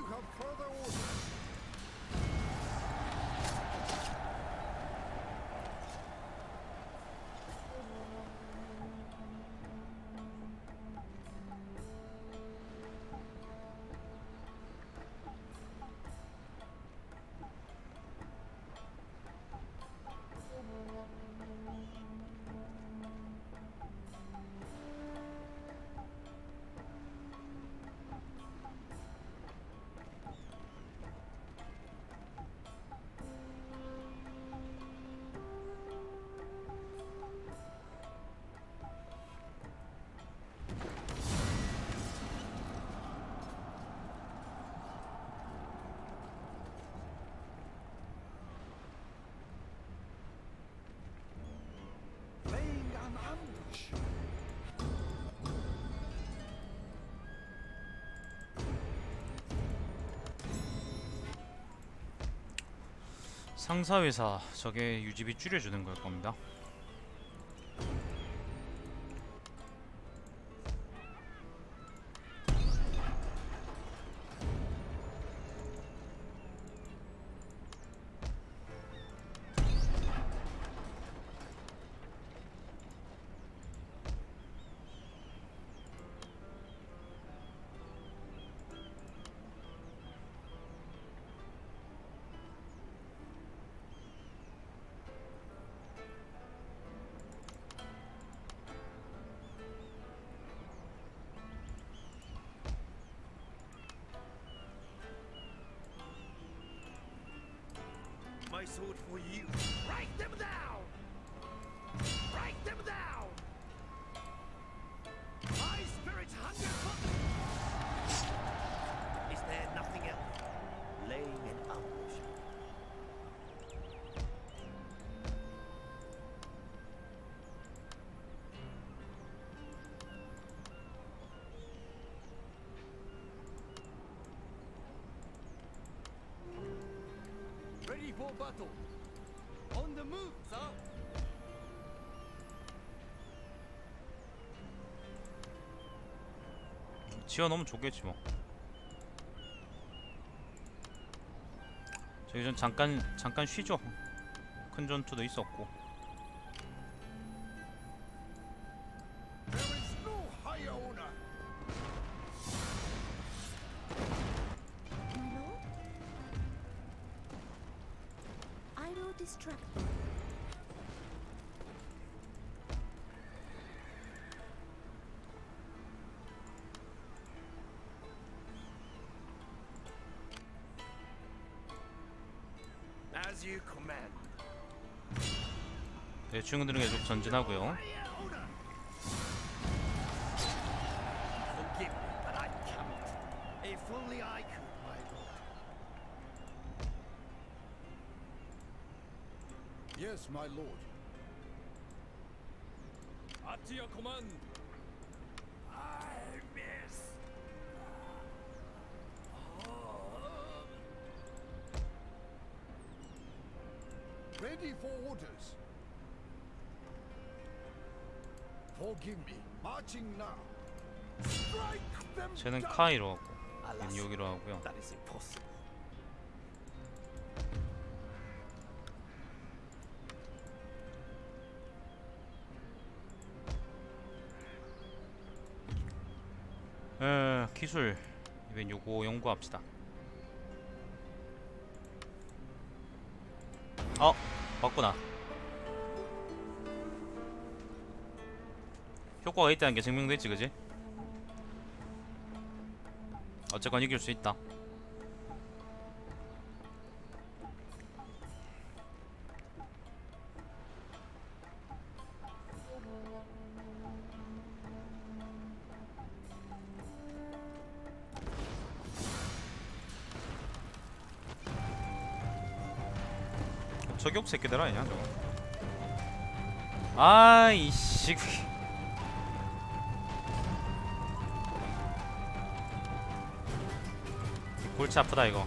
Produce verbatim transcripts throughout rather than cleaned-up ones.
you have further orders? 상사회사, 저게 유지비 줄여주는 걸 겁니다. My sword for you. Write them down! Write them down! My spirit's hunger for... Is there nothing else? Laying an ambush. Ready for battle. On the move, sir. 지어놓으면 좋겠지 뭐. 저기 전 잠깐 잠깐 쉬죠. 큰 전투도 있었고. There is no higher honor. My lord? I will distract them. As you command. 네, 중군들은 계속 전진하고요. Higher honor. Forgive me, but I cannot. If only I could, my lord. Yes, my lord. At your command. I miss. Ready for orders. Forgive me. Marching now. Strike them 쟤는 down. 카이로 하고, Alas, 얘는 여기로 하고요. that is impossible. 에, 기술 이번 요거 연구합시다. 어, 맞구나. 효과가 있다는 게 증명됐지, 그지? 어쨌건 이길 수 있다. 저격 새끼들 아니냐 저거? 아이씨. 골치 아프다 이거.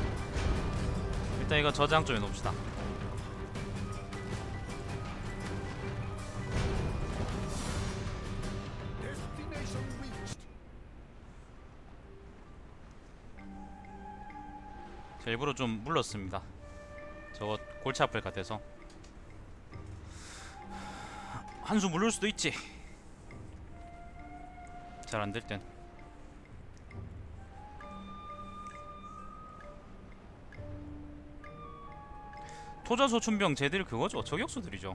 일단 이거 저장 좀 해놓읍시다. Destination reached. 일부러 좀 물렀습니다. 저거 골치 아플 것 같아서. 한 수 물을 수도 있지. 잘 안 될 땐. 토자소 춘병 쟤들 그거죠. 저격수들이죠.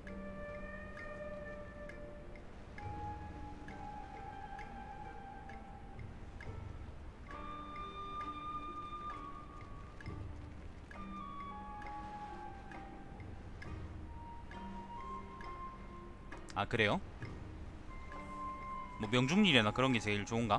아 그래요? 뭐 명중률이나 그런 게 제일 좋은가?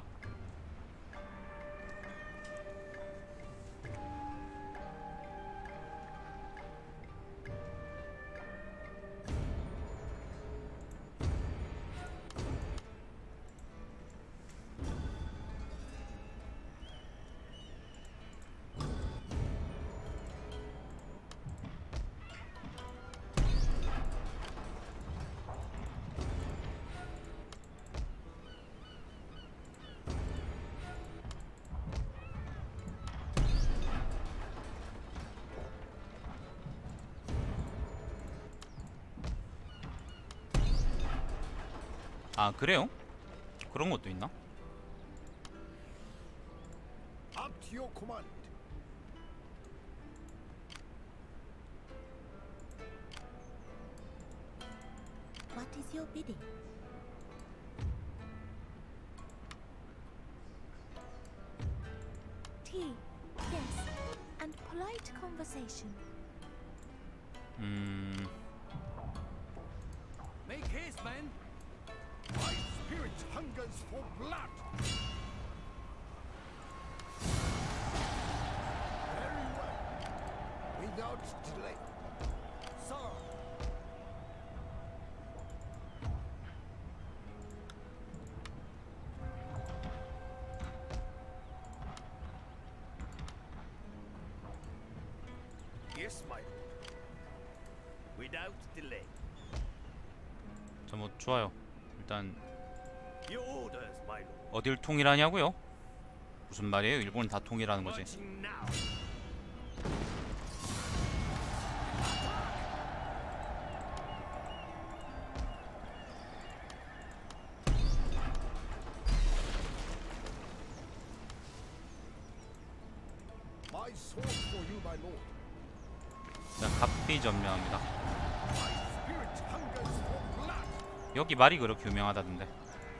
아 그래요? 그런 것도 있나? Up to your command. What is your bidding? Tea, yes, and polite conversation. 음... Make haste, man. My spirit hungers for blood. Very well. Without delay. Sir. Yes, my lord. Without delay. 저 뭐 좋아요. 일단 Your orders, my lord. 어딜 통일하냐고요? 무슨 말이에요? 일본은 다 통일하는 거지. Marching now. My sword for you, my lord. 일단 갑비 점령합니다. My spirit hungers for blood. 여기 말이 그렇게 유명하다던데.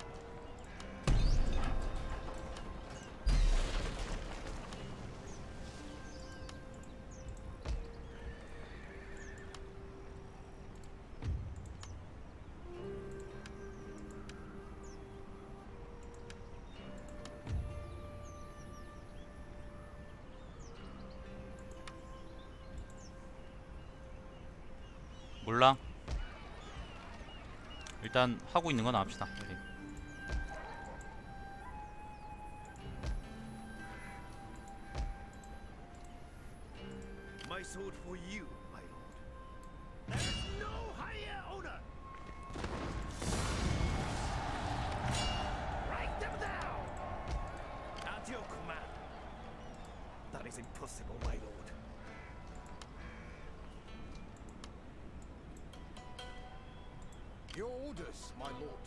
몰라. 일단 하고 있는 건 합시다. 빨리. My sword for you, my lord. There's no higher honor. Write them down. At your command. That is impossible, my lord. Your orders, my lord.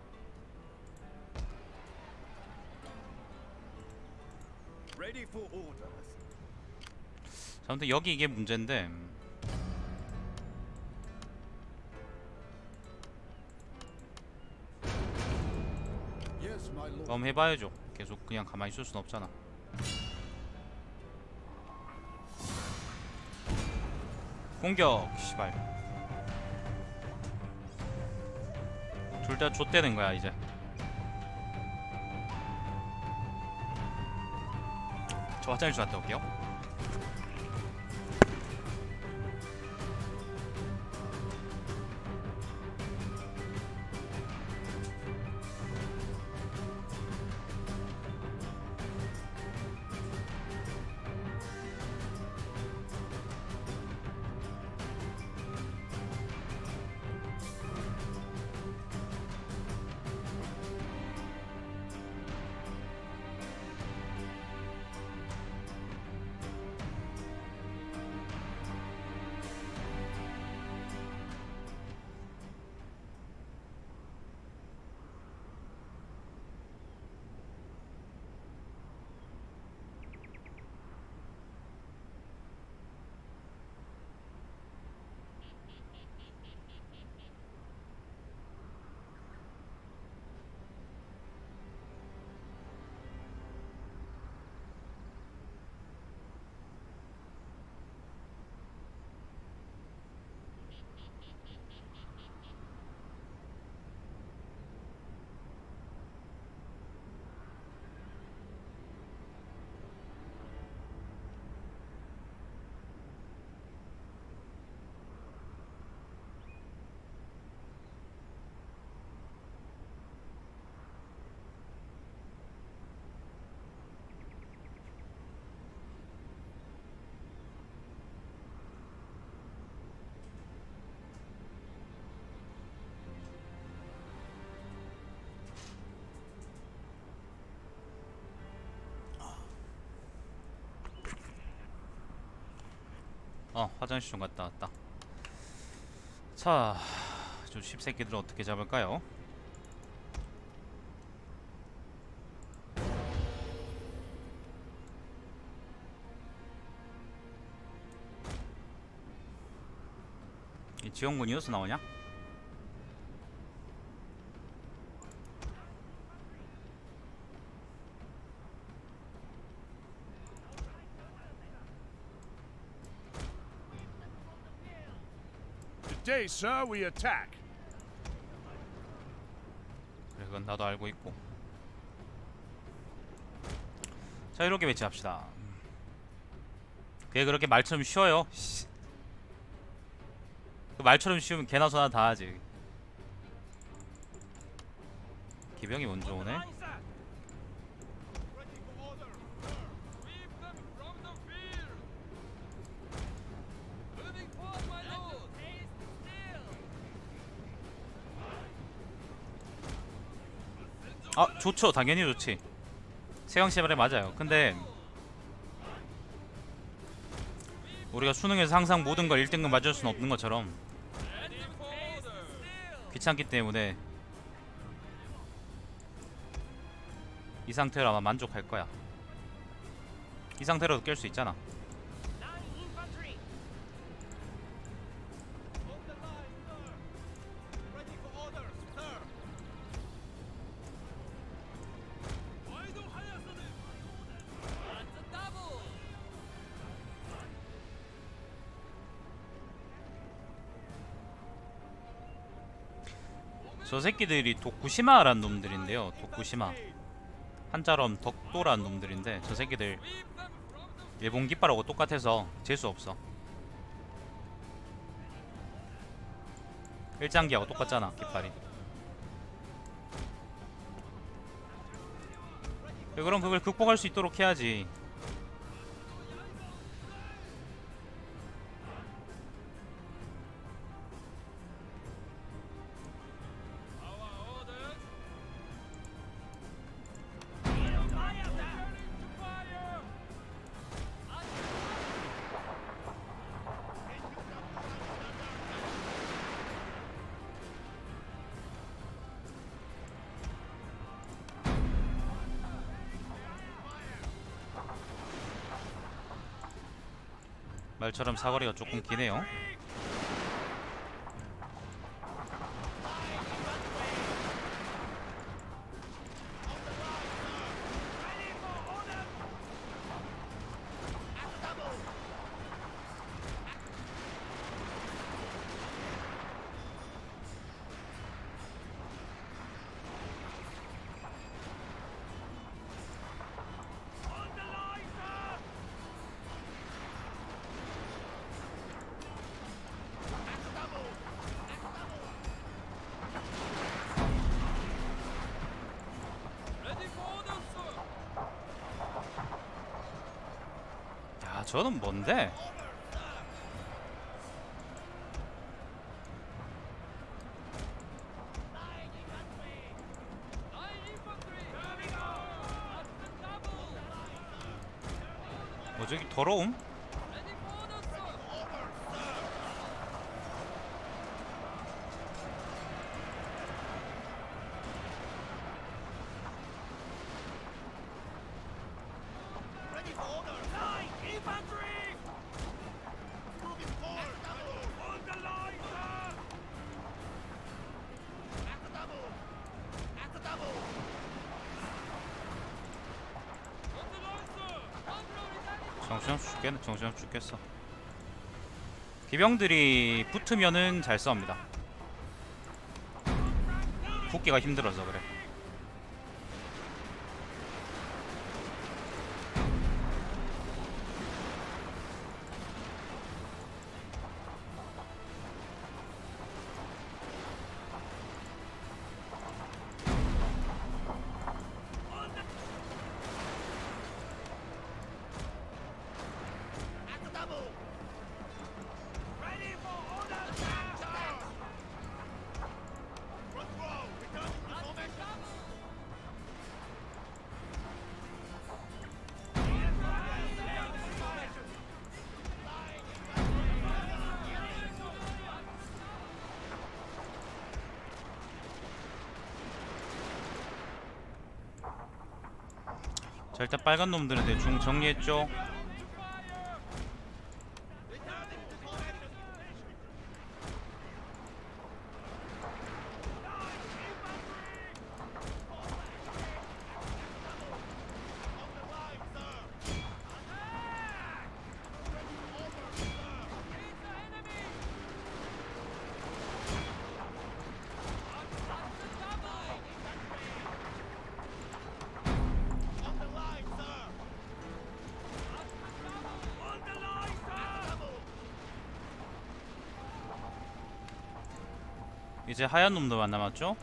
Ready for orders. 자, 아무튼 여기 이게 문제인데. Yes, my lord. 그럼 해봐야죠. 계속 그냥 가만히 있을 순 없잖아. 공격! 씨발. 둘 다 좆대는 거야 이제. 저 화장실 좀 갔다 올게요. 어, 화장실 좀 갔다 왔다. 자, 저 씹새끼들은 어떻게 잡을까요? 이 지원군이 어디서 나오냐? Today, sir, we attack. 그래, 그건 나도 알고 있고. 자, 이렇게 배치합시다. 그게 그렇게 말처럼 쉬워요. 씨. 그 말처럼 쉬우면 개나 소나 다 하지. 기병이 먼저 오네. 아, 좋죠. 당연히 좋지. 세강시발에 맞아요. 근데 우리가 수능에서 항상 모든 걸 일 등급 맞을 수는 없는 것처럼 귀찮기 때문에 이 상태로 아마 만족할 거야. 이 상태로도 깰 수 있잖아. 저 새끼들이 도쿠시마라는 놈들인데요. 도쿠시마 한자로 덕도라는 놈들인데 저 새끼들 일본 깃발하고 똑같아서 재수없어. 일장기하고 똑같잖아 깃발이. 그럼 그걸 극복할 수 있도록 해야지. 말처럼 사거리가 조금 기네요. 야, 저는 뭔데? 뭐 저기 더러움? 정신없이 죽겠네. 정신없이 죽겠어. 기병들이 붙으면은 잘 싸웁니다. 붙기가 힘들어서 그래. 자, 일단 빨간 놈들은 대충 정리했죠. 이제 하얀 놈들만 남았죠?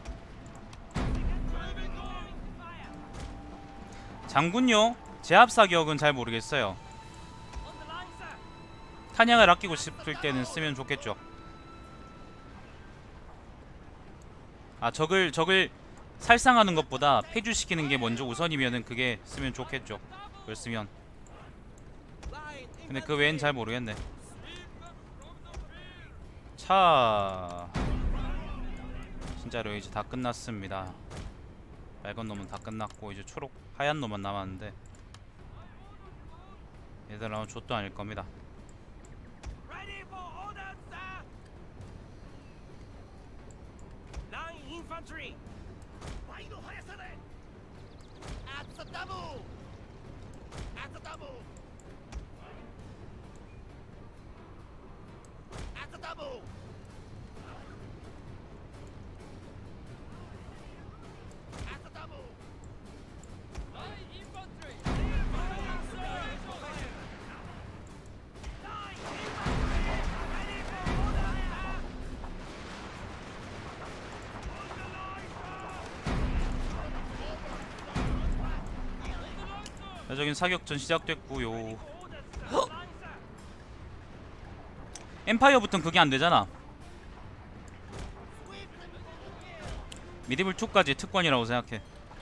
장군요? 제압 사격은 잘 모르겠어요. 탄약을 아끼고 싶을 때는 쓰면 좋겠죠. 아, 적을 적을 살상하는 것보다 폐주시키는 게 먼저 우선이면은 그게 쓰면 좋겠죠. 그걸 쓰면. 근데 그 외엔 잘 모르겠네. 차. 진짜로 이제 다 끝났습니다. 빨간 놈은 다 끝났고 이제 초록 하얀 놈만 남았는데 얘들은 아마 좆도 아닐 겁니다. Ready for orders, sir. Nine infantry. 와이도 하야사네. 아츠다무. 아츠다무. 아츠다무. 여긴 사격전 시작됐고요. 엠파이어부터는 그게 안되잖아. 미디블 이까지 특권이라고 생각해.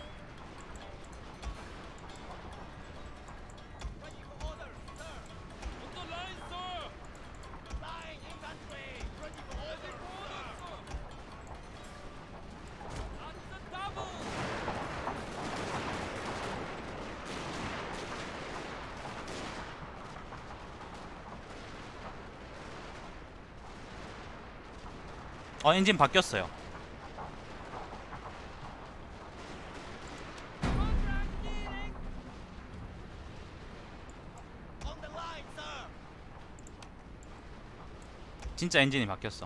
어, 엔진 바뀌었어요. 진짜 엔진이 바뀌었어.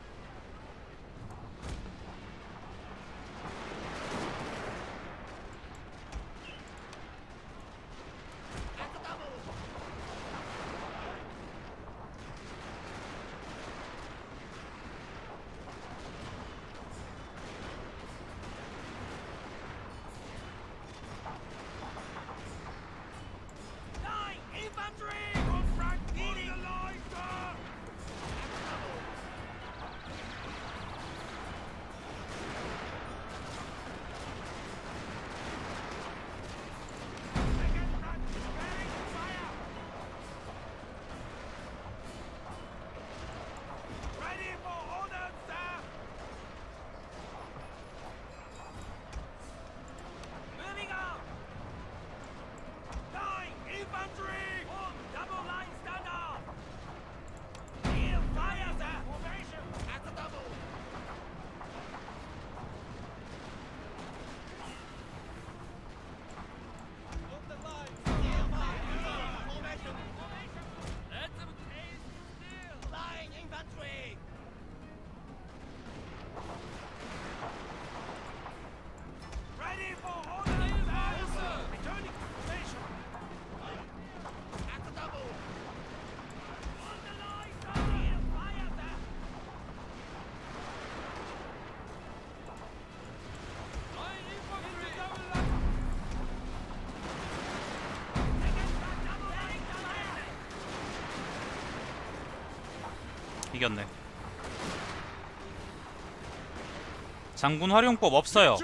이겼네. 장군 활용법 없어요.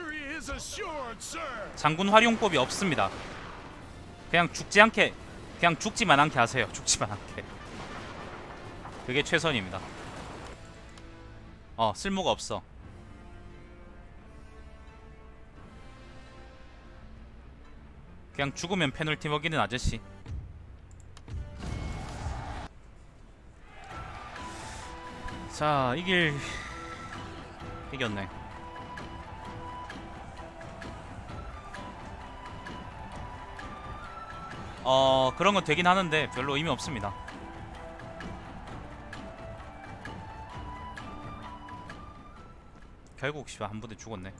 장군 활용법이 없습니다. 그냥 죽지 않게, 그냥 죽지만 않게 하세요. 죽지만 않게. 그게 최선입니다. 어, 쓸모가 없어. 그냥 죽으면 페널티 먹이는 아저씨. 자, 이길 이겼네. 어, 그런 건 되긴 하는데 별로 의미 없습니다. 결국 씨발 한 부대 죽었네.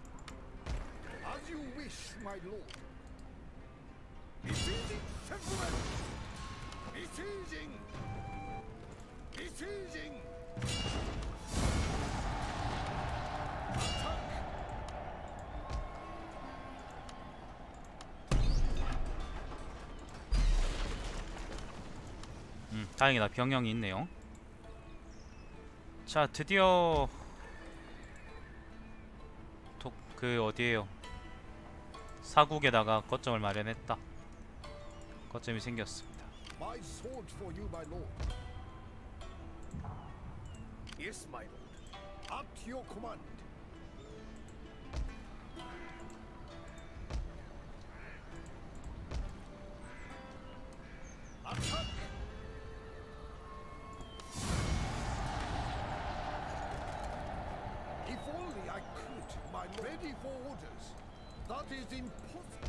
As you wish, my lord. Besieging, gentlemen! Besieging! Besieging! 음, 다행이다. 병영이 있네요. 자, 드디어 도, 그 어디에요? 사국에다가 거점을 마련했다. 거점이 생겼습니다. My sword for you, my lord. Yes, my lord. At your command. Attack! If only I could, my lord. Ready for orders. That is impossible.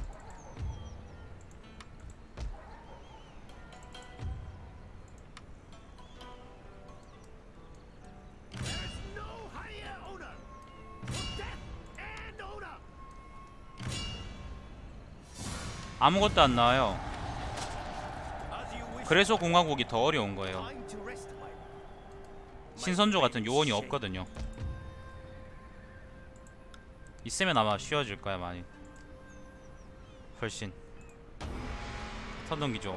There's no higher honor for death and honor. 아무것도 안 나와요. As you wish. 그래서 공화국이 더 어려운 거예요. Time to rest, my lord. 신선조 같은 요원이 없거든요. 있으면 아마 쉬워질 거야 많이. 훨씬. 선동기죠.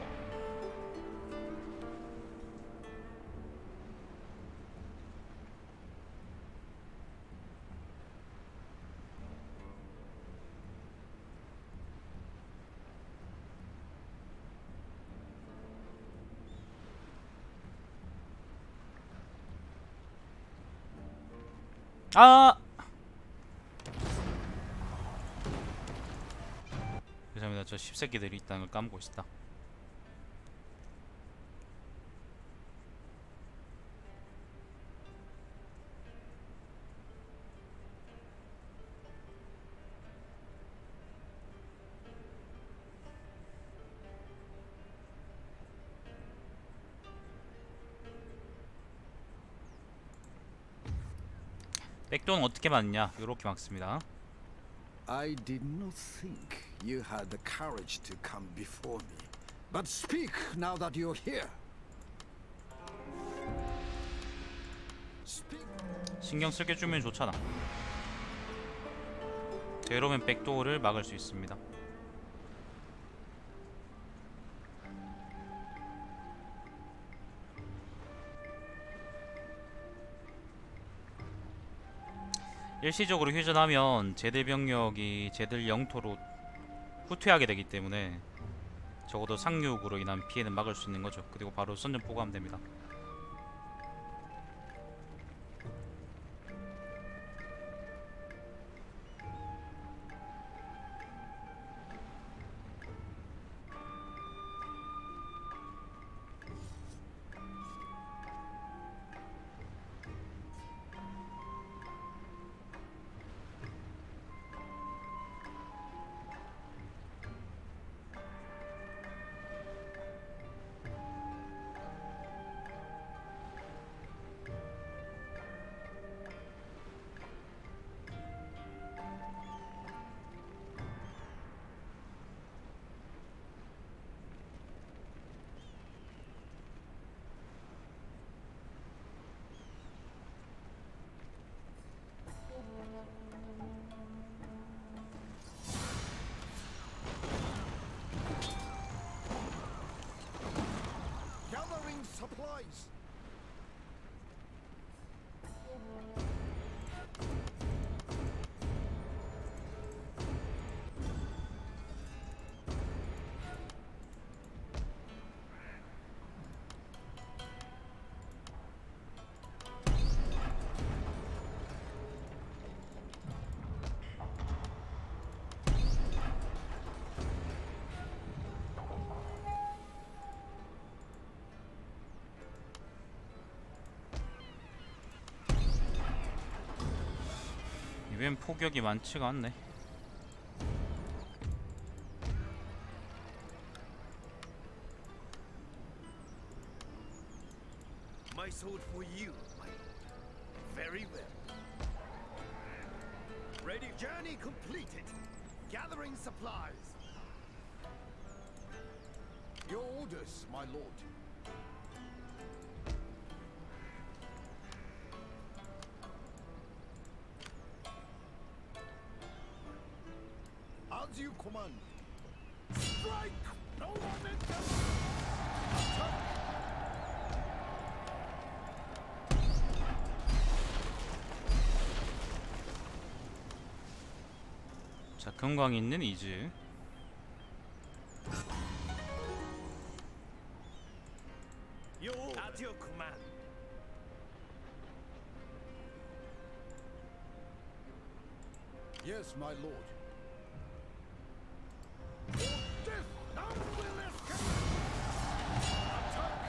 아! 죄송합니다. 저 십새끼들이 있다는 걸 까먹고 있었다. 백도는 어떻게 맞냐? 요렇게 막습니다. I did not think you had the courage to come before me. But speak now that you're here. Speak. 신경 쓸게 주면 좋잖아. 이러면 백도어를 막을 수 있습니다. 일시적으로 휴전하면 쟤들 병력이 쟤들 영토로 후퇴하게 되기 때문에 적어도 상륙으로 인한 피해는 막을 수 있는 거죠. 그리고 바로 선전포고 하면 됩니다. Gathering supplies. 이번엔 포격이 많지가 않네. My sword for you, my lord. Very well. Ready? Journey completed. Gathering supplies. Your orders, my lord. As you command. Strike! No momentum! Attack! 자, 금광이 있는 이즈. Your order. At your command. Yes, my lord. For death, none will escape! Attack!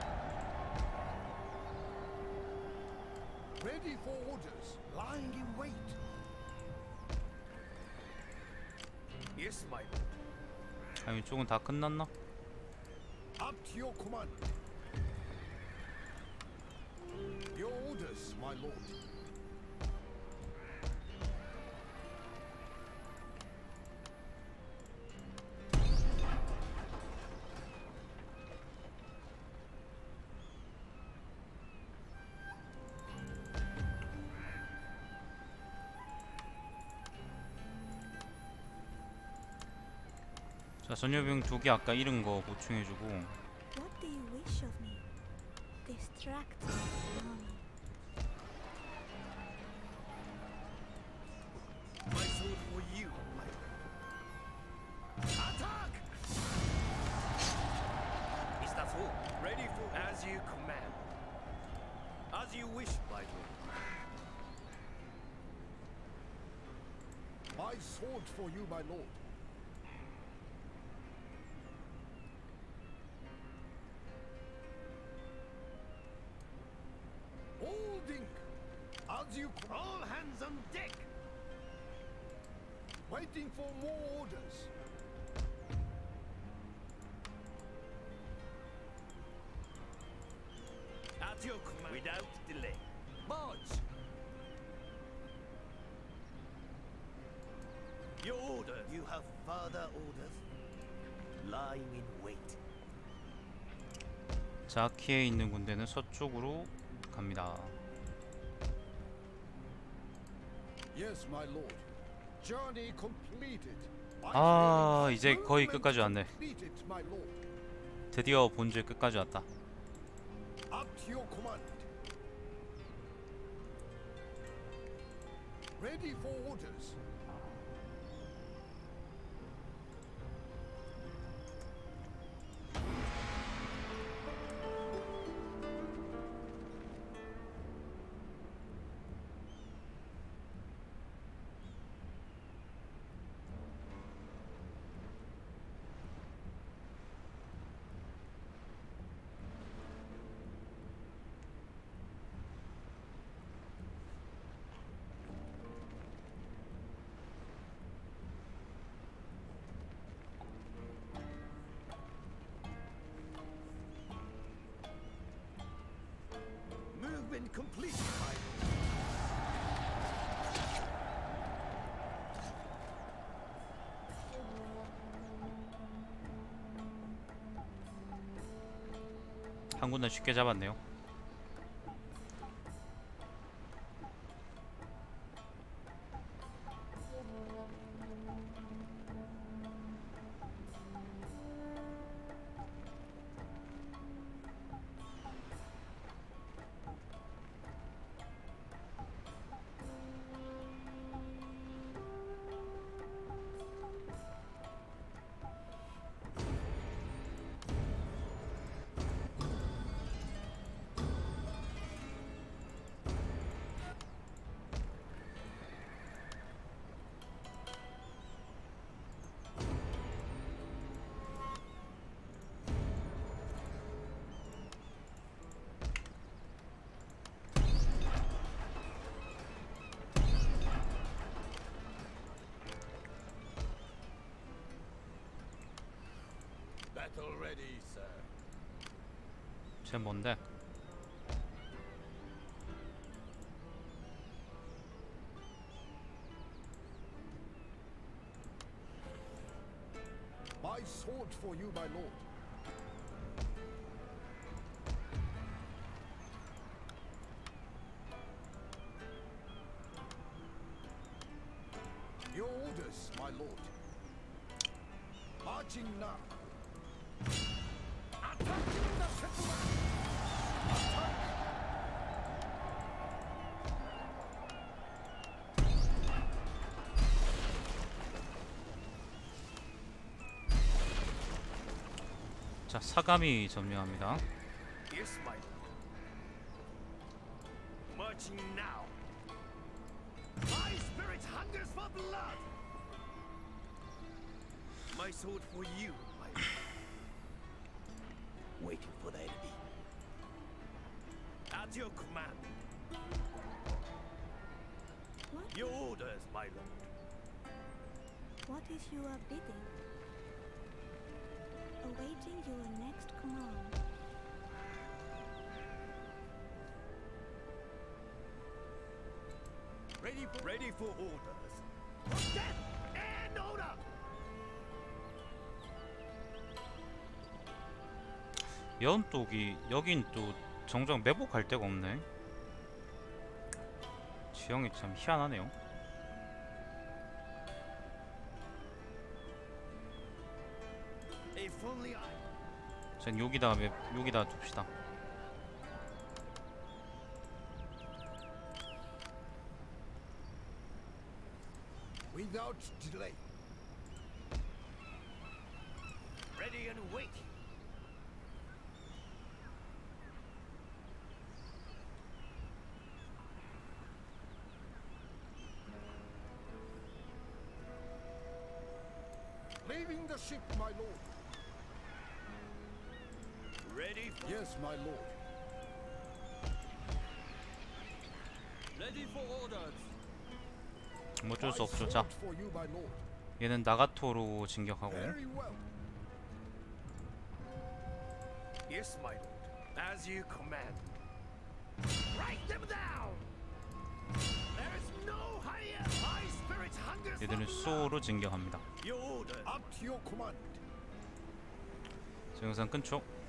Ready for orders, lying in wait. Yes, my lord. 아, 이쪽은 다 끝났나? At your command. Your orders, my lord. 자, 전여병 두 개 아까 잃은 거 보충해주고. What do you wish of me? Distract the army. My sword for you, my lord. Attack! Is that all? Ready for as you command. As you wish, my lord. My sword for you, my lord. Holding! As you command. All hands on deck! Waiting for more orders. At your command. Without delay. March! Your order. You have further orders? Lying in wait. 자키에 있는 군대는 서쪽으로 갑니다. Yes, my lord. Journey completed. 아, 이제 거의 끝까지 왔네. Completed, my lord. 드디어 본주의 끝까지 왔다. At your command. Ready for orders. Movement complete, my lord. 한 군데 쉽게 잡았네요. All ready, sir. 쟤 뭔데? My sword for you, my lord. Your orders, my lord. Marching now. Attacking the settlement! Attack! 자, 사감이 점령합니다. Yes, my lord. Marching now. My spirit hungers for blood. My sword for you, my lord. Waiting for the enemy. At your command. What? Your orders, my lord. What is your bidding? Awaiting your next command. Ready for ready for orders. For death and order. 연독이 여긴 또 정작 매복할 데가 없네. 지형이 참 희한하네요. If only I. 전 여기다 매, 여기다 둡시다. Without delay. Ready and wait. Leaving the ship, my lord. Ready for Yes, my lord. ready for orders. 뭐 어쩔 수 My 없죠. 자, sword for you, my lord. 얘는 나가토로 진격하고 Very well. Yes, my lord. As you command. Write them down. There is no higher. My spirit hungers for 얘들은 blood. 수호로 진격합니다. Your orders. Up to your command. 자, 영상 끊죠.